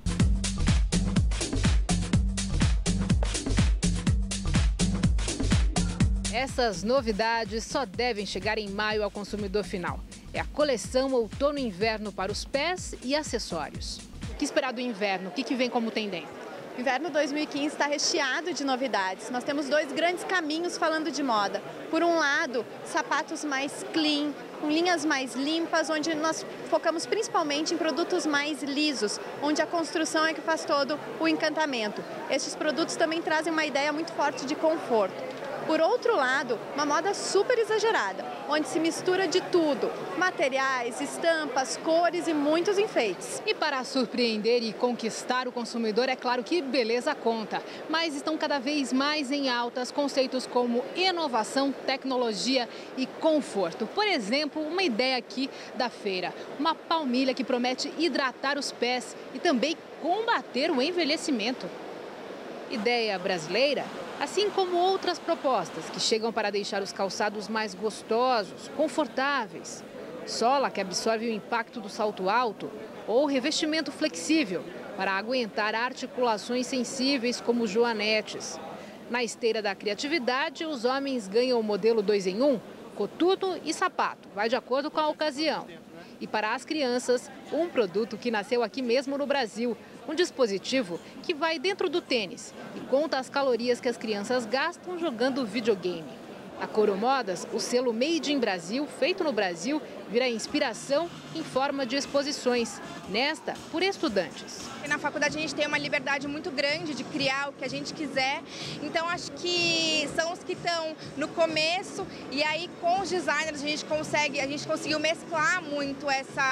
Essas novidades só devem chegar em maio ao consumidor final. É a coleção Outono e Inverno para os pés e acessórios. O que esperar do inverno? O que vem como tendência? O inverno 2015 está recheado de novidades. Nós temos dois grandes caminhos falando de moda. Por um lado, sapatos mais clean, com linhas mais limpas, onde nós focamos principalmente em produtos mais lisos, onde a construção é que faz todo o encantamento. Estes produtos também trazem uma ideia muito forte de conforto. Por outro lado, uma moda super exagerada, onde se mistura de tudo, materiais, estampas, cores e muitos enfeites. E para surpreender e conquistar o consumidor, é claro que beleza conta, mas estão cada vez mais em altas conceitos como inovação, tecnologia e conforto. Por exemplo, uma ideia aqui da feira, uma palmilha que promete hidratar os pés e também combater o envelhecimento. Ideia brasileira? Assim como outras propostas que chegam para deixar os calçados mais gostosos, confortáveis. Sola que absorve o impacto do salto alto ou revestimento flexível para aguentar articulações sensíveis como joanetes. Na esteira da criatividade, os homens ganham o modelo 2 em 1, coturno e sapato, vai de acordo com a ocasião. E para as crianças, um produto que nasceu aqui mesmo no Brasil, um dispositivo que vai dentro do tênis e conta as calorias que as crianças gastam jogando videogame. A Couro Modas, o selo Made in Brasil, feito no Brasil, vira inspiração em forma de exposições, nesta por estudantes. Na faculdade a gente tem uma liberdade muito grande de criar o que a gente quiser, então acho que são os que estão no começo e aí com os designers a gente conseguiu mesclar muito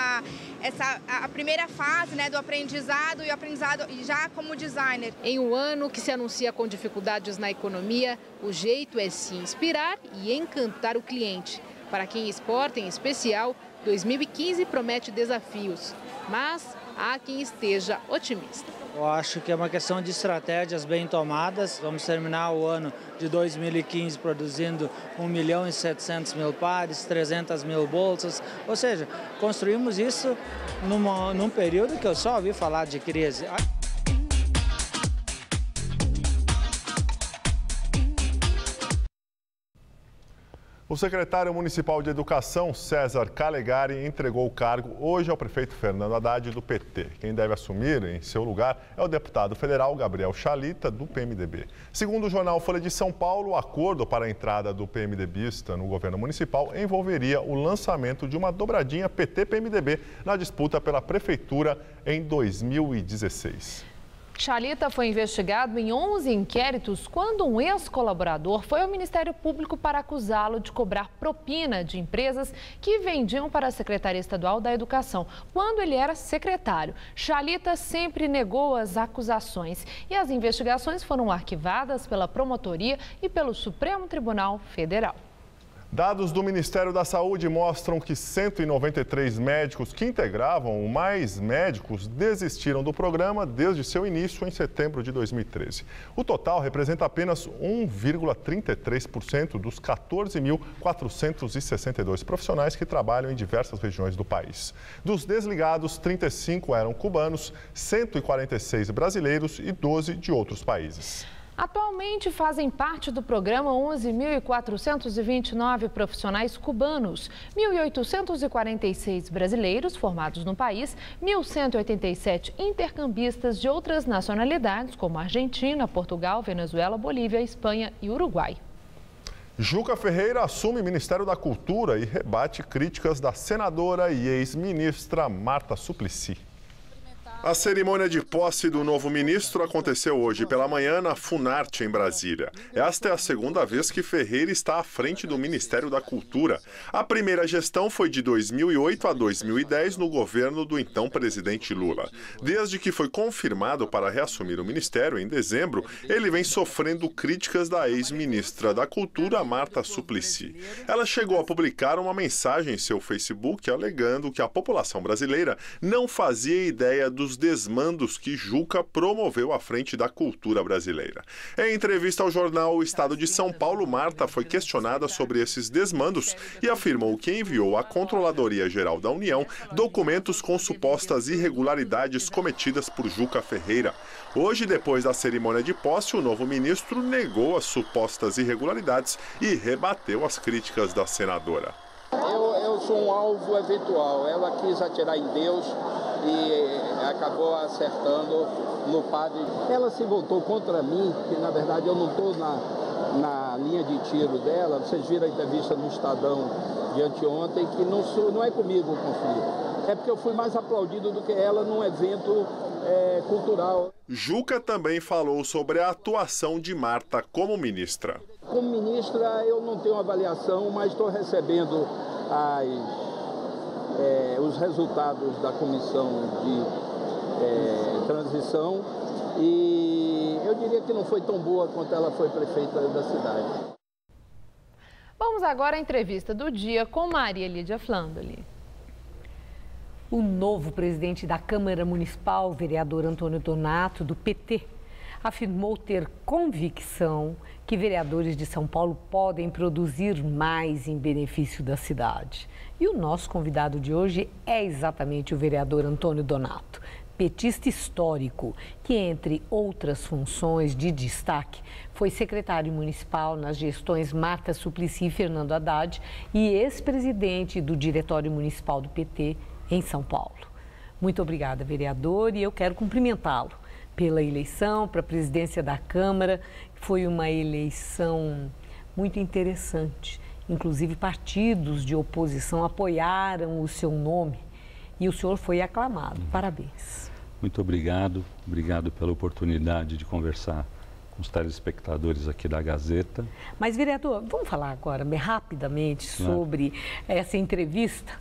a primeira fase, né, do aprendizado e o aprendizado já como designer. Em um ano que se anuncia com dificuldades na economia, o jeito é se inspirar e encantar o cliente. Para quem exporta em especial, 2015 promete desafios, mas há quem esteja otimista. Eu acho que é uma questão de estratégias bem tomadas. Vamos terminar o ano de 2015 produzindo 1.700.000 pares, 300 mil bolsas. Ou seja, construímos isso num período que eu só ouvi falar de crise. O secretário municipal de Educação, César Calegari, entregou o cargo hoje ao prefeito Fernando Haddad, do PT. Quem deve assumir em seu lugar é o deputado federal Gabriel Chalita, do PMDB. Segundo o jornal Folha de São Paulo, o acordo para a entrada do PMDBista no governo municipal envolveria o lançamento de uma dobradinha PT-PMDB na disputa pela prefeitura em 2016. Chalita foi investigado em 11 inquéritos quando um ex-colaborador foi ao Ministério Público para acusá-lo de cobrar propina de empresas que vendiam para a Secretaria Estadual da Educação, quando ele era secretário. Chalita sempre negou as acusações e as investigações foram arquivadas pela Promotoria e pelo Supremo Tribunal Federal. Dados do Ministério da Saúde mostram que 193 médicos que integravam o Mais Médicos desistiram do programa desde seu início em setembro de 2013. O total representa apenas 1,33% dos 14.462 profissionais que trabalham em diversas regiões do país. Dos desligados, 35 eram cubanos, 146 brasileiros e 12 de outros países. Atualmente fazem parte do programa 11.429 profissionais cubanos, 1.846 brasileiros formados no país, 1.187 intercambistas de outras nacionalidades, como Argentina, Portugal, Venezuela, Bolívia, Espanha e Uruguai. Juca Ferreira assume o Ministério da Cultura e rebate críticas da senadora e ex-ministra Marta Suplicy. A cerimônia de posse do novo ministro aconteceu hoje pela manhã na Funarte, em Brasília. Esta é a segunda vez que Ferreira está à frente do Ministério da Cultura. A primeira gestão foi de 2008 a 2010 no governo do então presidente Lula. Desde que foi confirmado para reassumir o ministério em dezembro, ele vem sofrendo críticas da ex-ministra da Cultura, Marta Suplicy. Ela chegou a publicar uma mensagem em seu Facebook alegando que a população brasileira não fazia ideia dos dos desmandos que Juca promoveu à frente da cultura brasileira. Em entrevista ao jornal O Estado de São Paulo, Marta foi questionada sobre esses desmandos e afirmou que enviou à Controladoria Geral da União documentos com supostas irregularidades cometidas por Juca Ferreira. Hoje, depois da cerimônia de posse, o novo ministro negou as supostas irregularidades e rebateu as críticas da senadora. Eu sou um alvo eventual. Ela quis atirar em Deus e acabou acertando no padre. Ela se voltou contra mim, que na verdade eu não estou na linha de tiro dela. Vocês viram a entrevista no Estadão de anteontem, que não é comigo o conflito. É porque eu fui mais aplaudido do que ela num evento cultural. Juca também falou sobre a atuação de Marta como ministra. Como ministra, eu não tenho avaliação, mas estou recebendo os resultados da comissão de transição e eu diria que não foi tão boa quanto ela foi prefeita da cidade. Vamos agora à entrevista do dia com Maria Lídia Flandoli. O novo presidente da Câmara Municipal, vereador Antônio Donato, do PT, afirmou ter convicção que vereadores de São Paulo podem produzir mais em benefício da cidade. E o nosso convidado de hoje é exatamente o vereador Antônio Donato, petista histórico, que, entre outras funções de destaque, foi secretário municipal nas gestões Marta Suplicy e Fernando Haddad e ex-presidente do Diretório Municipal do PT em São Paulo. Muito obrigada, vereador, e eu quero cumprimentá-lo pela eleição para a presidência da Câmara. Foi uma eleição muito interessante. Inclusive, partidos de oposição apoiaram o seu nome e o senhor foi aclamado. Parabéns. Muito obrigado. Obrigado pela oportunidade de conversar com os telespectadores aqui da Gazeta. Mas, vereador, vamos falar agora rapidamente sobre essa entrevista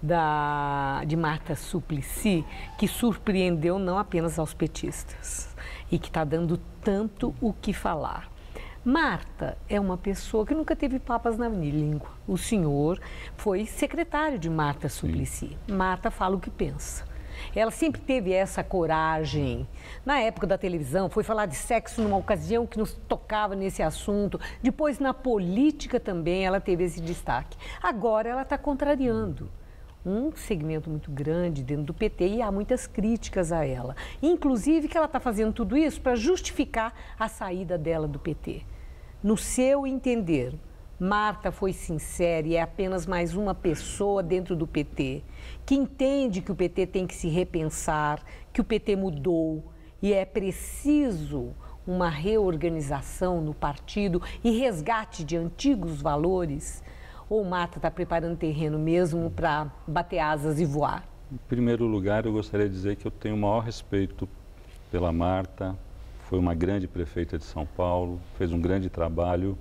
de Marta Suplicy, que surpreendeu não apenas aos petistas e que está dando tanto o que falar. Marta é uma pessoa que nunca teve papas na língua. O senhor foi secretário de Marta Suplicy. Marta fala o que pensa. Ela sempre teve essa coragem. Na época da televisão, foi falar de sexo numa ocasião que nos tocava nesse assunto. Depois, na política também, ela teve esse destaque. Agora, ela está contrariando um segmento muito grande dentro do PT e há muitas críticas a ela. Inclusive que ela está fazendo tudo isso para justificar a saída dela do PT. No seu entender, Marta foi sincera e é apenas mais uma pessoa dentro do PT que entende que o PT tem que se repensar, que o PT mudou e é preciso uma reorganização no partido e resgate de antigos valores? Ou Marta está preparando terreno mesmo para bater asas e voar? Em primeiro lugar, eu gostaria de dizer que eu tenho o maior respeito pela Marta. Foi uma grande prefeita de São Paulo, fez um grande trabalho.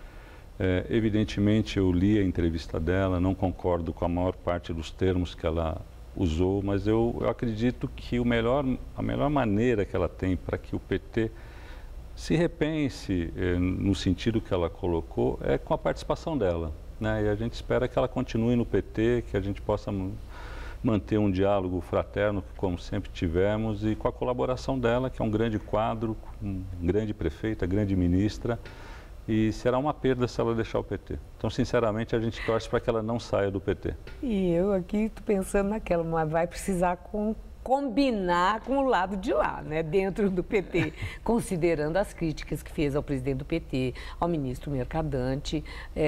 Evidentemente, eu li a entrevista dela, não concordo com a maior parte dos termos que ela usou, mas eu acredito que a melhor maneira que ela tem para que o PT se repense no sentido que ela colocou é com a participação dela. E a gente espera que ela continue no PT, que a gente possa manter um diálogo fraterno, como sempre tivemos, e com a colaboração dela, que é um grande quadro, grande prefeita, grande ministra, e será uma perda se ela deixar o PT. Então, sinceramente, a gente torce para que ela não saia do PT. E eu aqui estou pensando naquela, mas vai precisar combinar com o lado de lá, né, dentro do PT, considerando as críticas que fez ao presidente do PT, ao ministro Mercadante.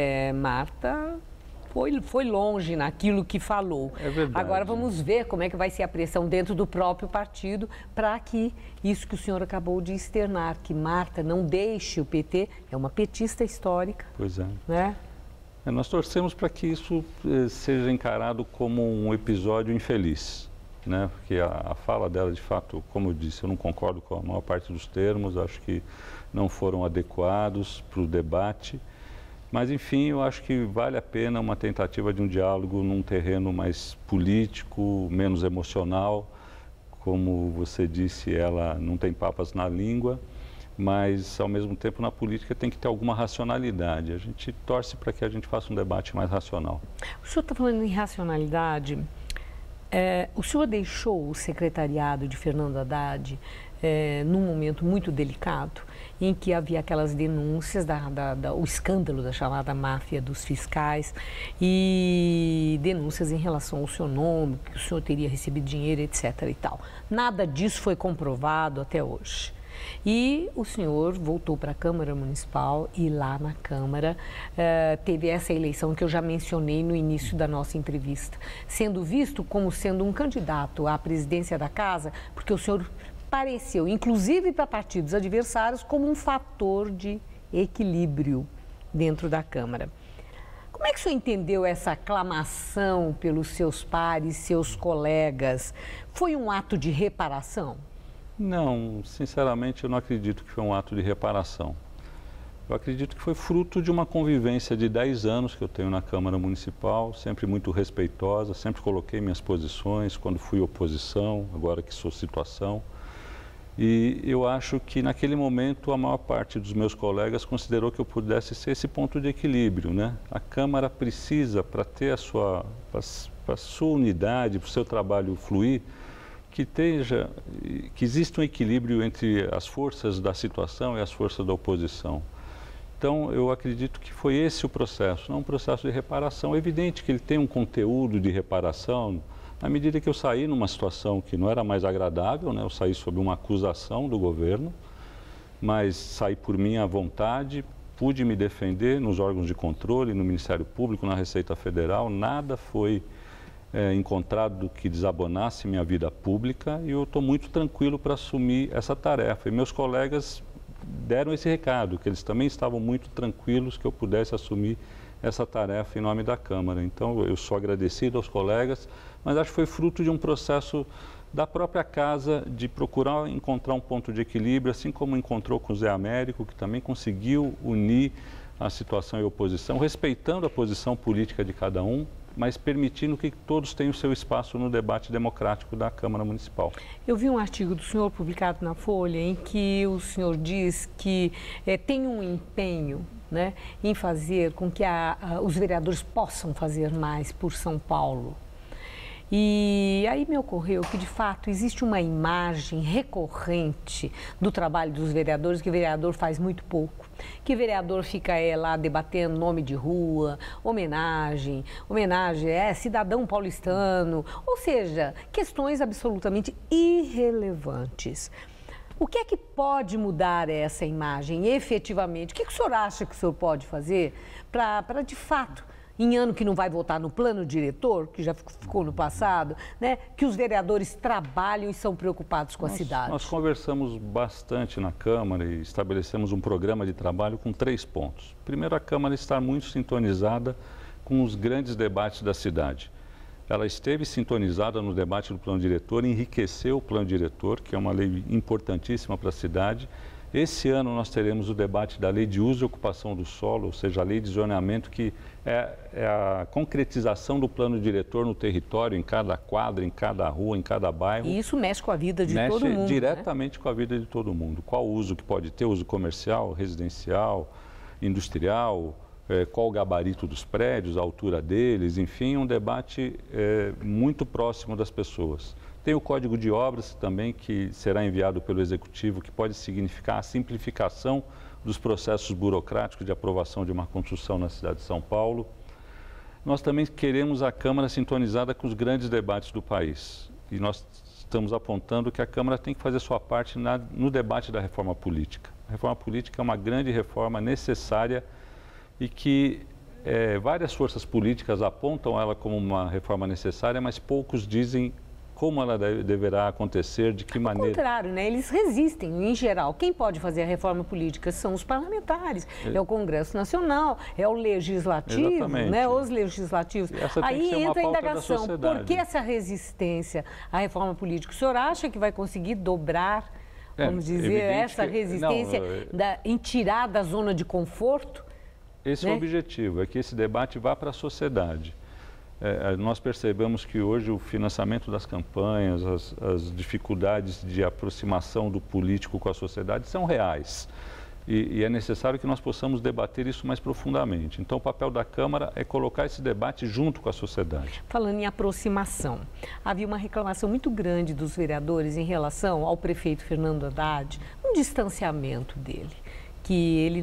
Marta foi longe naquilo que falou. É verdade. Agora vamos ver como é que vai ser a pressão dentro do próprio partido para que isso que o senhor acabou de externar, que Marta não deixe o PT, é uma petista histórica. Pois é. Né? Nós torcemos para que isso seja encarado como um episódio infeliz. Porque a fala dela, de fato, como eu disse, eu não concordo com a maior parte dos termos, acho que não foram adequados para o debate, mas, enfim, eu acho que vale a pena uma tentativa de um diálogo num terreno mais político, menos emocional. Como você disse, ela não tem papas na língua, mas, ao mesmo tempo, na política tem que ter alguma racionalidade. A gente torce para que a gente faça um debate mais racional. O senhor está falando em racionalidade. O senhor deixou o secretariado de Fernando Haddad num momento muito delicado, em que havia aquelas denúncias, o escândalo da chamada máfia dos fiscais e denúncias em relação ao seu nome, que o senhor teria recebido dinheiro, etc. e tal. Nada disso foi comprovado até hoje. E o senhor voltou para a Câmara Municipal e lá na Câmara teve essa eleição que eu já mencionei no início da nossa entrevista, sendo visto como sendo um candidato à presidência da Casa, porque o senhor pareceu, inclusive para partidos adversários, como um fator de equilíbrio dentro da Câmara. Como é que o senhor entendeu essa aclamação pelos seus pares, seus colegas? Foi um ato de reparação? Não, sinceramente eu não acredito que foi um ato de reparação. Eu acredito que foi fruto de uma convivência de 10 anos que eu tenho na Câmara Municipal, sempre muito respeitosa, sempre coloquei minhas posições quando fui oposição, agora que sou situação. E eu acho que naquele momento a maior parte dos meus colegas considerou que eu pudesse ser esse ponto de equilíbrio, né? A Câmara precisa, para ter a sua unidade, para o seu trabalho fluir, que exista um equilíbrio entre as forças da situação e as forças da oposição. Então, eu acredito que foi esse o processo, não um processo de reparação. É evidente que ele tem um conteúdo de reparação, na medida que eu saí numa situação que não era mais agradável, né? Eu saí sob uma acusação do governo, mas saí por minha vontade, pude me defender nos órgãos de controle, no Ministério Público, na Receita Federal, nada foi encontrado que desabonasse minha vida pública e eu estou muito tranquilo para assumir essa tarefa. E meus colegas deram esse recado, que eles também estavam muito tranquilos que eu pudesse assumir essa tarefa em nome da Câmara. Então, eu sou agradecido aos colegas, mas acho que foi fruto de um processo da própria Casa de procurar encontrar um ponto de equilíbrio, assim como encontrou com o Zé Américo, que também conseguiu unir a situação e a oposição, respeitando a posição política de cada um, mas permitindo que todos tenham o seu espaço no debate democrático da Câmara Municipal. Eu vi um artigo do senhor publicado na Folha em que o senhor diz que tem um empenho, né, em fazer com que os vereadores possam fazer mais por São Paulo. E aí me ocorreu que, de fato, existe uma imagem recorrente do trabalho dos vereadores, que o vereador faz muito pouco, que o vereador fica lá debatendo nome de rua, homenagem cidadão paulistano, ou seja, questões absolutamente irrelevantes. O que é que pode mudar essa imagem efetivamente? O que o senhor acha que o senhor pode fazer para de fato, em ano que não vai votar no plano diretor, que já ficou no passado, né, que os vereadores trabalham e são preocupados com a cidade? Nós conversamos bastante na Câmara e estabelecemos um programa de trabalho com 3 pontos. Primeiro, a Câmara está muito sintonizada com os grandes debates da cidade. Ela esteve sintonizada no debate do plano diretor, enriqueceu o plano diretor, que é uma lei importantíssima para a cidade. Esse ano nós teremos o debate da lei de uso e ocupação do solo, ou seja, a lei de zoneamento, que é a concretização do plano diretor no território, em cada quadra, em cada rua, em cada bairro. E isso mexe com a vida de todo mundo. Mexe diretamente, né, com a vida de todo mundo. Qual uso que pode ter, uso comercial, residencial, industrial, qual o gabarito dos prédios, a altura deles, enfim, um debate muito próximo das pessoas. Tem o Código de Obras também, que será enviado pelo Executivo, que pode significar a simplificação dos processos burocráticos de aprovação de uma construção na cidade de São Paulo. Nós também queremos a Câmara sintonizada com os grandes debates do país. E nós estamos apontando que a Câmara tem que fazer sua parte no debate da reforma política. A reforma política é uma grande reforma necessária e que várias forças políticas apontam ela como uma reforma necessária, mas poucos dizem como ela deverá acontecer, de que maneira. Ao contrário, né? Eles resistem, em geral. Quem pode fazer a reforma política são os parlamentares, é o Congresso Nacional, é o Legislativo, exatamente, né? Os legislativos. Aí entra a indagação, por que essa resistência à reforma política? O senhor acha que vai conseguir dobrar, vamos dizer, essa resistência em tirar da zona de conforto? Esse é o objetivo, é que esse debate vá para a sociedade. Nós percebemos que hoje o financiamento das campanhas, as dificuldades de aproximação do político com a sociedade são reais. E é necessário que nós possamos debater isso mais profundamente. Então, o papel da Câmara é colocar esse debate junto com a sociedade. Falando em aproximação, havia uma reclamação muito grande dos vereadores em relação ao prefeito Fernando Haddad, um distanciamento dele, que ele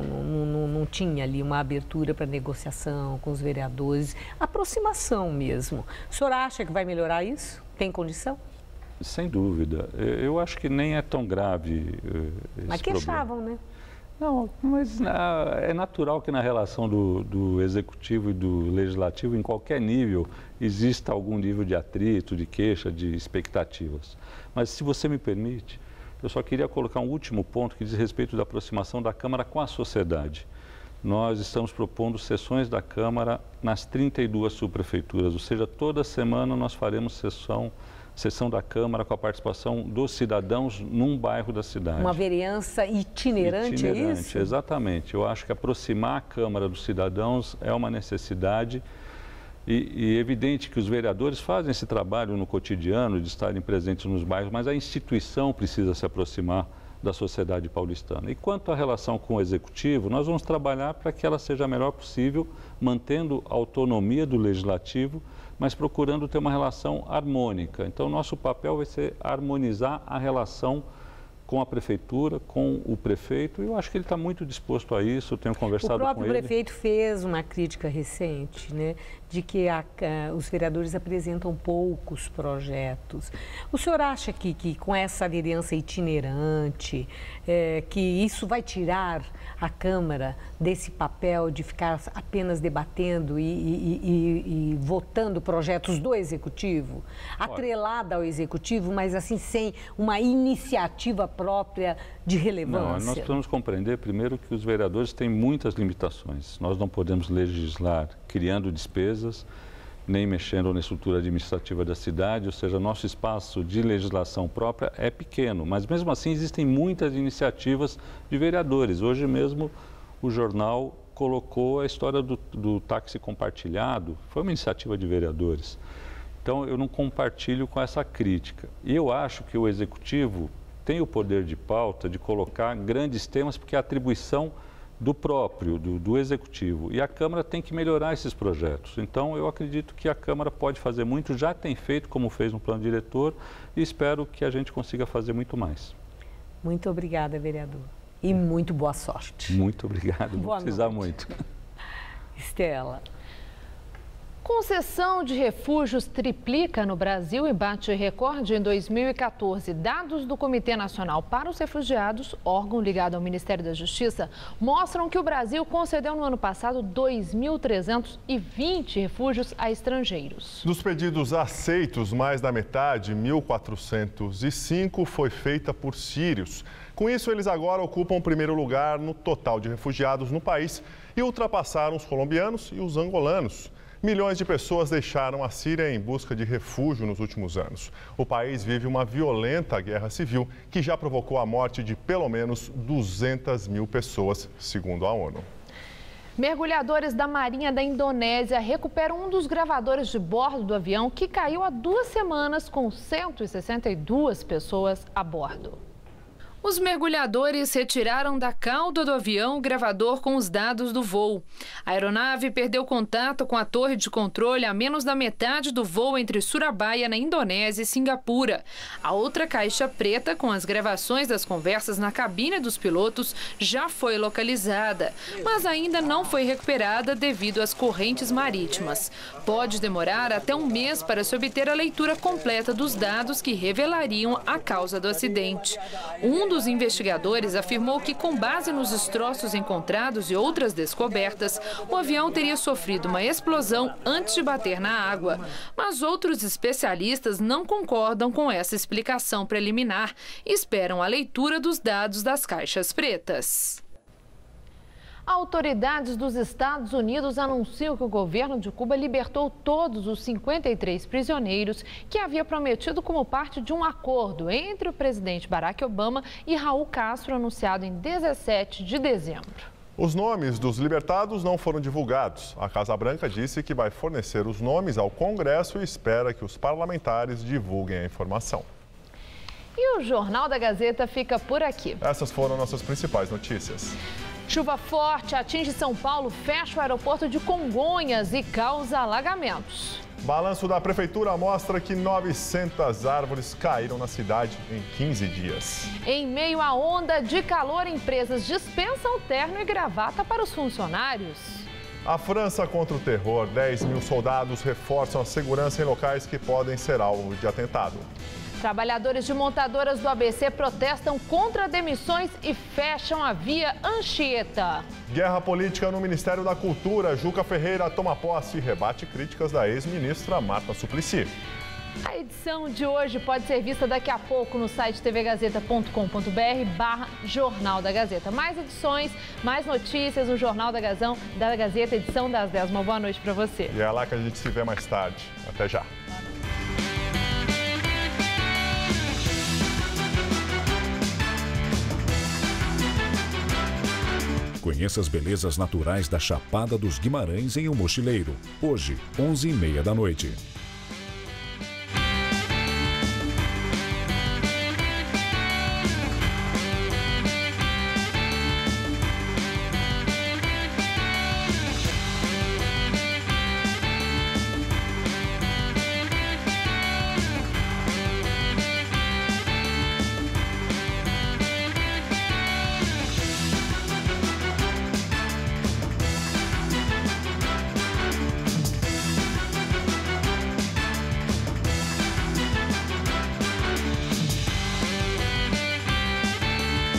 não tinha ali uma abertura para negociação com os vereadores, aproximação mesmo. O senhor acha que vai melhorar isso? Tem condição? Sem dúvida. Eu acho que nem é tão grave esse Mas queixavam, problema. né? Não, mas é natural que na relação do Executivo e do Legislativo, em qualquer nível, exista algum nível de atrito, de queixa, de expectativas. Mas, se você me permite, eu só queria colocar um último ponto que diz respeito da aproximação da Câmara com a sociedade. Nós estamos propondo sessões da Câmara nas 32 subprefeituras, ou seja, toda semana nós faremos sessão da Câmara com a participação dos cidadãos num bairro da cidade. Uma vereança itinerante, é isso? Exatamente. Eu acho que aproximar a Câmara dos cidadãos é uma necessidade e é evidente que os vereadores fazem esse trabalho no cotidiano de estarem presentes nos bairros, mas a instituição precisa se aproximar da sociedade paulistana. E quanto à relação com o Executivo, nós vamos trabalhar para que ela seja a melhor possível, mantendo a autonomia do Legislativo, mas procurando ter uma relação harmônica. Então, nosso papel vai ser harmonizar a relação com a Prefeitura, com o prefeito, e eu acho que ele está muito disposto a isso, eu tenho conversado com ele. O próprio prefeito fez uma crítica recente, né, de que os vereadores apresentam poucos projetos. O senhor acha que com essa vereança itinerante, que isso vai tirar a Câmara desse papel de ficar apenas debatendo e votando projetos do Executivo, atrelada ao Executivo, mas assim sem uma iniciativa própria de relevância? Não, nós precisamos compreender primeiro que os vereadores têm muitas limitações. Nós não podemos legislar criando despesas, nem mexendo na estrutura administrativa da cidade, ou seja, nosso espaço de legislação própria é pequeno, mas mesmo assim existem muitas iniciativas de vereadores. Hoje mesmo o jornal colocou a história do táxi compartilhado, foi uma iniciativa de vereadores. Então eu não compartilho com essa crítica. E eu acho que o Executivo tem o poder de pauta de colocar grandes temas, porque é a atribuição do próprio, do Executivo. E a Câmara tem que melhorar esses projetos. Então, eu acredito que a Câmara pode fazer muito, já tem feito, como fez no plano diretor, e espero que a gente consiga fazer muito mais. Muito obrigada, vereador. E muito boa sorte. Muito obrigado, vou precisar muito. Estela. Concessão de refúgios triplica no Brasil e bate recorde em 2014. Dados do Comitê Nacional para os Refugiados, órgão ligado ao Ministério da Justiça, mostram que o Brasil concedeu no ano passado 2.320 refúgios a estrangeiros. Dos pedidos aceitos, mais da metade, 1.405, foi feita por sírios. Com isso, eles agora ocupam o primeiro lugar no total de refugiados no país e ultrapassaram os colombianos e os angolanos. Milhões de pessoas deixaram a Síria em busca de refúgio nos últimos anos. O país vive uma violenta guerra civil que já provocou a morte de pelo menos 200 mil pessoas, segundo a ONU. Mergulhadores da Marinha da Indonésia recuperam um dos gravadores de bordo do avião que caiu há 2 semanas com 162 pessoas a bordo. Os mergulhadores retiraram da cauda do avião o gravador com os dados do voo. A aeronave perdeu contato com a torre de controle a menos da metade do voo entre Surabaya, na Indonésia, e Singapura. A outra caixa preta com as gravações das conversas na cabine dos pilotos já foi localizada, mas ainda não foi recuperada devido às correntes marítimas. Pode demorar até 1 mês para se obter a leitura completa dos dados que revelariam a causa do acidente. Um dos investigadores afirmou que, com base nos destroços encontrados e outras descobertas, o avião teria sofrido uma explosão antes de bater na água. Mas outros especialistas não concordam com essa explicação preliminar e esperam a leitura dos dados das caixas pretas. Autoridades dos Estados Unidos anunciam que o governo de Cuba libertou todos os 53 prisioneiros que havia prometido como parte de um acordo entre o presidente Barack Obama e Raul Castro, anunciado em 17 de dezembro. Os nomes dos libertados não foram divulgados. A Casa Branca disse que vai fornecer os nomes ao Congresso e espera que os parlamentares divulguem a informação. E o Jornal da Gazeta fica por aqui. Essas foram nossas principais notícias. Chuva forte atinge São Paulo, fecha o aeroporto de Congonhas e causa alagamentos. Balanço da Prefeitura mostra que 900 árvores caíram na cidade em 15 dias. Em meio à onda de calor, empresas dispensam terno e gravata para os funcionários. A França contra o terror. 10 mil soldados reforçam a segurança em locais que podem ser alvo de atentado. Trabalhadores de montadoras do ABC protestam contra demissões e fecham a via Anchieta. Guerra política no Ministério da Cultura. Juca Ferreira toma posse e rebate críticas da ex-ministra Marta Suplicy. A edição de hoje pode ser vista daqui a pouco no site tvgazeta.com.br/Jornal da Gazeta. Mais edições, mais notícias no Jornal da Gazeta, edição das 10. Uma boa noite para você. E é lá que a gente se vê mais tarde. Até já. Conheça as belezas naturais da Chapada dos Guimarães em Um Mochileiro. Hoje, 11h30 da noite.